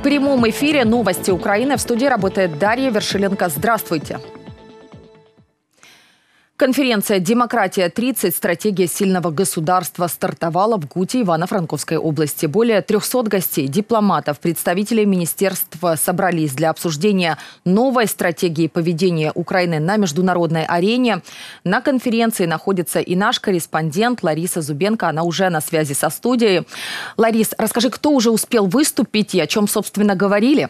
В прямом эфире новости Украины. В студии работает Дарья Вершиленко. Здравствуйте. Конференция «Демократия-30. Стратегия сильного государства» стартовала в ГУТе Ивано-Франковской области. Более 300 гостей, дипломатов, представителей министерства собрались для обсуждения новой стратегии поведения Украины на международной арене. На конференции находится и наш корреспондент Лариса Зубенко. Она уже на связи со студией. Ларис, расскажи, кто уже успел выступить и о чем, собственно, говорили?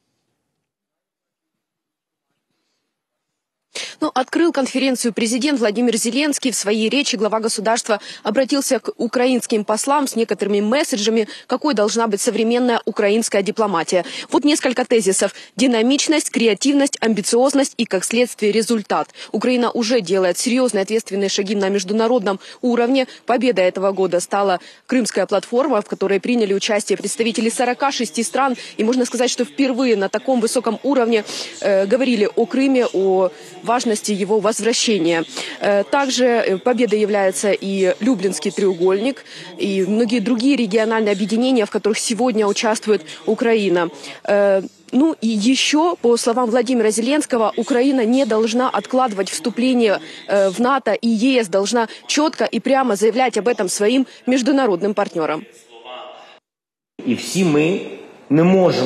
Открыл конференцию президент Владимир Зеленский. В своей речи глава государства обратился к украинским послам с некоторыми месседжами, какой должна быть современная украинская дипломатия. Вот несколько тезисов. Динамичность, креативность, амбициозность и, как следствие, результат. Украина уже делает серьезные ответственные шаги на международном уровне. Победой этого года стала Крымская платформа, в которой приняли участие представители 46 стран. И можно сказать, что впервые на таком высоком уровне говорили о Крыме, о важности его возвращения. Также победой является и Люблинский треугольник, и многие другие региональные объединения, в которых сегодня участвует Украина. И еще, по словам Владимира Зеленского, Украина не должна откладывать вступление в НАТО и ЕС, должна четко и прямо заявлять об этом своим международным партнерам. И все мы не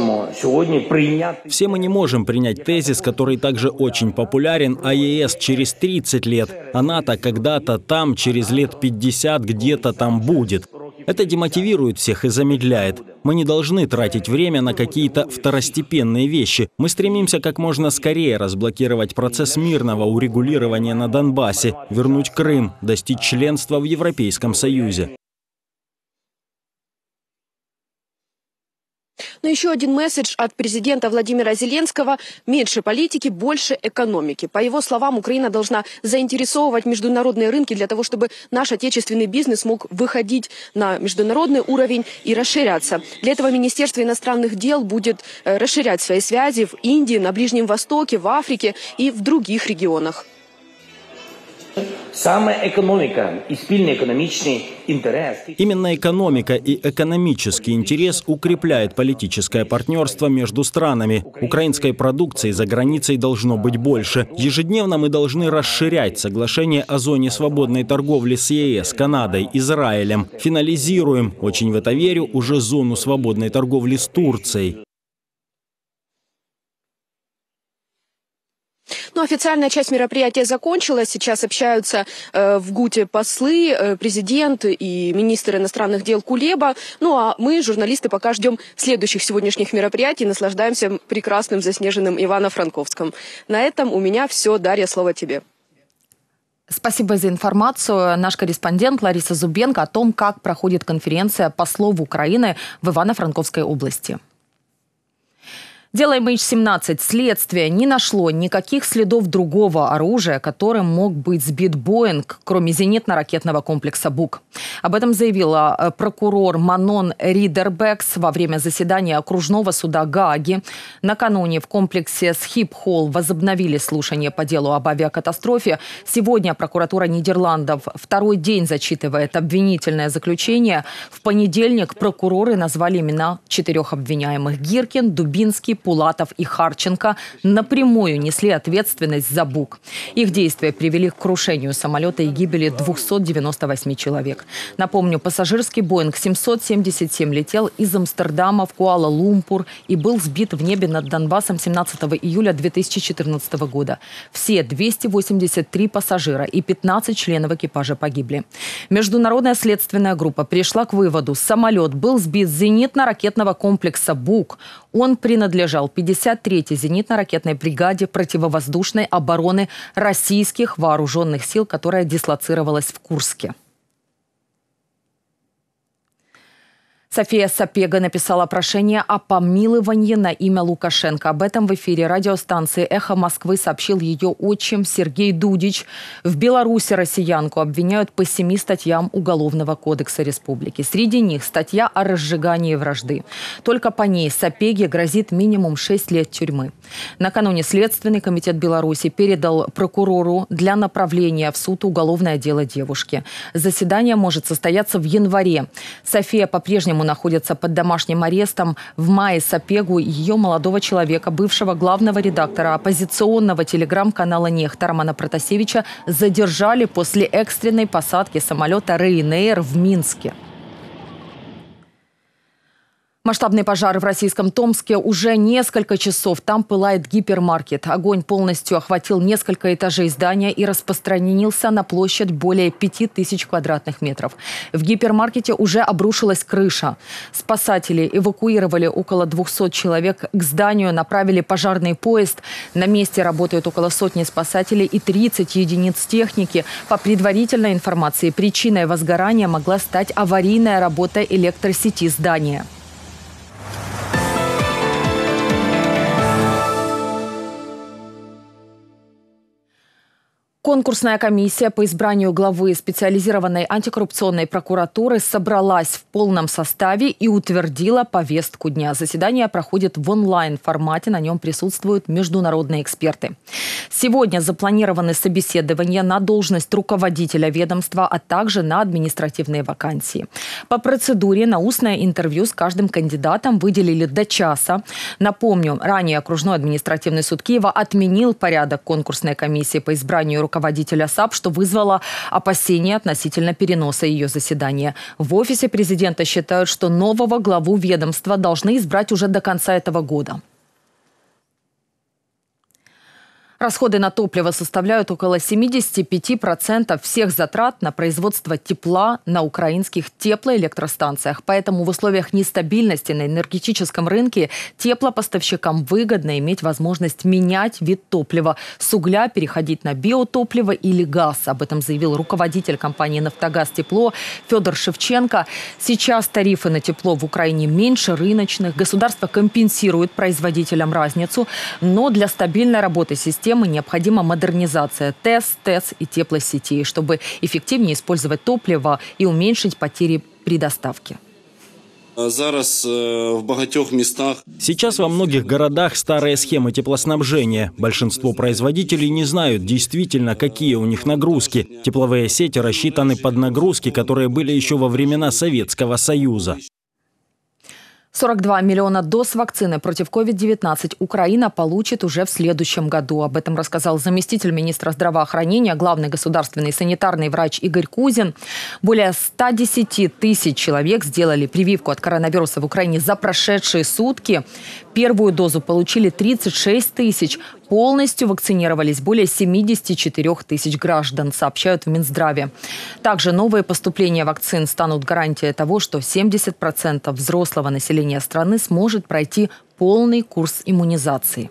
можем принять тезис, который также очень популярен, о ЕС через 30 лет, а НАТО когда-то там, через лет 50 где-то там будет. Это демотивирует всех и замедляет. Мы не должны тратить время на какие-то второстепенные вещи. Мы стремимся как можно скорее разблокировать процесс мирного урегулирования на Донбассе, вернуть Крым, достичь членства в Европейском Союзе. Но еще один месседж от президента Владимира Зеленского – меньше политики, больше экономики. По его словам, Украина должна заинтересовывать международные рынки для того, чтобы наш отечественный бизнес мог выходить на международный уровень и расширяться. Для этого Министерство иностранных дел будет расширять свои связи в Индии, на Ближнем Востоке, в Африке и в других регионах. Именно экономика и экономический интерес укрепляет политическое партнерство между странами. Украинской продукции за границей должно быть больше. Ежедневно мы должны расширять соглашение о зоне свободной торговли с ЕС, Канадой, Израилем. Финализируем, очень в это верю, уже зону свободной торговли с Турцией. Официальная часть мероприятия закончилась. Сейчас общаются в ГУТе послы, президент и министр иностранных дел Кулеба. А мы, журналисты, пока ждем следующих сегодняшних мероприятий, наслаждаемся прекрасным заснеженным Ивано-Франковском. На этом у меня все. Дарья, слово тебе. Спасибо за информацию. Наш корреспондент Лариса Зубенко о том, как проходит конференция послов Украины в Ивано-Франковской области. Дело MH17. Следствие не нашло никаких следов другого оружия, которым мог быть сбит Боинг, кроме зенитно-ракетного комплекса «Бук». Об этом заявила прокурор Манон Ридербекс во время заседания окружного суда Гааги. Накануне в комплексе Схипхол возобновили слушание по делу об авиакатастрофе. Сегодня прокуратура Нидерландов второй день зачитывает обвинительное заключение. В понедельник прокуроры назвали имена 4 обвиняемых: Гиркин, Дубинский, Пулатов и Харченко напрямую несли ответственность за БУК. Их действия привели к крушению самолета и гибели 298 человек. Напомню, пассажирский Боинг 777 летел из Амстердама в Куала-Лумпур и был сбит в небе над Донбассом 17 июля 2014 года. Все 283 пассажира и 15 членов экипажа погибли. Международная следственная группа пришла к выводу: самолет был сбит с зенитно-ракетного комплекса «Бук». Он принадлежал 53-й зенитно-ракетной бригаде противовоздушной обороны российских вооруженных сил, которая дислоцировалась в Курске. София Сапега написала прошение о помиловании на имя Лукашенко. Об этом в эфире радиостанции «Эхо Москвы» сообщил ее отчим Сергей Дудич. В Беларуси россиянку обвиняют по 7 статьям Уголовного кодекса республики. Среди них статья о разжигании вражды. Только по ней Сапеге грозит минимум 6 лет тюрьмы. Накануне Следственный комитет Беларуси передал прокурору для направления в суд уголовное дело девушки. Заседание может состояться в январе. София по-прежнему по-прежнему находится под домашним арестом. В мае Сапегу и ее молодого человека, бывшего главного редактора оппозиционного телеграм-канала «Нехта» Романа Протасевича, задержали после экстренной посадки самолета Ryanair в Минске. Масштабный пожар в российском Томске уже несколько часов. Там пылает гипермаркет. Огонь полностью охватил несколько этажей здания и распространился на площадь более 5000 квадратных метров. В гипермаркете уже обрушилась крыша. Спасатели эвакуировали около 200 человек. К зданию направили пожарный поезд. На месте работают около сотни спасателей и 30 единиц техники. По предварительной информации, причиной возгорания могла стать аварийная работа электросети здания. Конкурсная комиссия по избранию главы специализированной антикоррупционной прокуратуры собралась в полном составе и утвердила повестку дня. Заседание проходит в онлайн-формате, на нем присутствуют международные эксперты. Сегодня запланированы собеседования на должность руководителя ведомства, а также на административные вакансии. По процедуре на устное интервью с каждым кандидатом выделили до часа. Напомню, ранее окружной административный суд Киева отменил порядок конкурсной комиссии по избранию руководителя САП, что вызвало опасения относительно переноса ее заседания. В офисе президента считают, что нового главу ведомства должны избрать уже до конца этого года. Расходы на топливо составляют около 75% всех затрат на производство тепла на украинских теплоэлектростанциях. Поэтому в условиях нестабильности на энергетическом рынке теплопоставщикам выгодно иметь возможность менять вид топлива. С угля переходить на биотопливо или газ. Об этом заявил руководитель компании «Нафтогаз Тепло» Федор Шевченко. Сейчас тарифы на тепло в Украине меньше рыночных. Государство компенсирует производителям разницу. Но для стабильной работы системы необходима модернизация ТЭС и теплосетей, чтобы эффективнее использовать топливо и уменьшить потери при доставке. Сейчас во многих городах старые схемы теплоснабжения. Большинство производителей не знают действительно, какие у них нагрузки. Тепловые сети рассчитаны под нагрузки, которые были еще во времена Советского Союза. 42 миллиона доз вакцины против COVID-19 Украина получит уже в следующем году. Об этом рассказал заместитель министра здравоохранения, главный государственный санитарный врач Игорь Кузин. Более 110 тысяч человек сделали прививку от коронавируса в Украине за прошедшие сутки. Первую дозу получили 36 тысяч. Полностью вакцинировались более 74 тысяч граждан, сообщают в Минздраве. Также новые поступления вакцин станут гарантией того, что 70% взрослого населения страны сможет пройти полный курс иммунизации.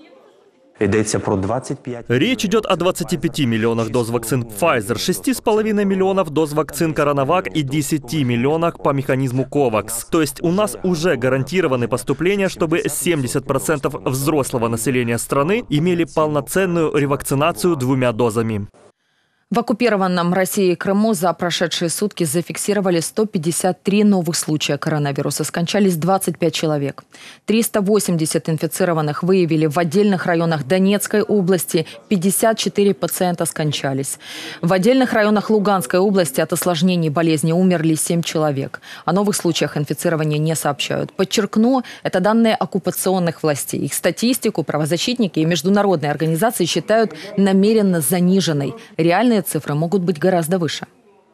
Речь идет о 25 миллионах доз вакцин Pfizer, 6,5 миллионов доз вакцин CoronaVac и 10 миллионах по механизму COVAX. То есть у нас уже гарантированы поступления, чтобы 70% взрослого населения страны имели полноценную ревакцинацию 2 дозами. В оккупированном Россией Крыму за прошедшие сутки зафиксировали 153 новых случая коронавируса. Скончались 25 человек. 380 инфицированных выявили в отдельных районах Донецкой области. 54 пациента скончались. В отдельных районах Луганской области от осложнений болезни умерли 7 человек. О новых случаях инфицирования не сообщают. Подчеркну, это данные оккупационных властей. Их статистику правозащитники и международные организации считают намеренно заниженной. Реальные цифры могут быть гораздо выше.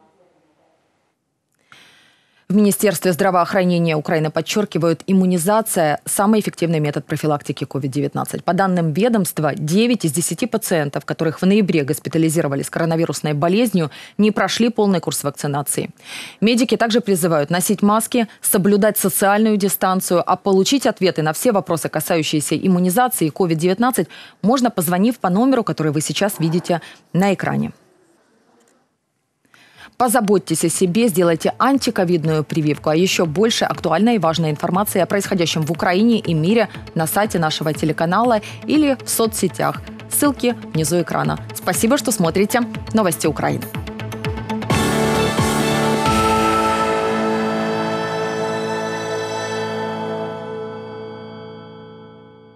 В Министерстве здравоохранения Украины подчеркивают, иммунизация – самый эффективный метод профилактики COVID-19. По данным ведомства, 9 из 10 пациентов, которых в ноябре госпитализировали с коронавирусной болезнью, не прошли полный курс вакцинации. Медики также призывают носить маски, соблюдать социальную дистанцию, а получить ответы на все вопросы, касающиеся иммунизации и COVID-19, можно, позвонив по номеру, который вы сейчас видите на экране. Позаботьтесь о себе, сделайте антиковидную прививку. А еще больше актуальной и важной информации о происходящем в Украине и мире на сайте нашего телеканала или в соцсетях. Ссылки внизу экрана. Спасибо, что смотрите Новости Украины.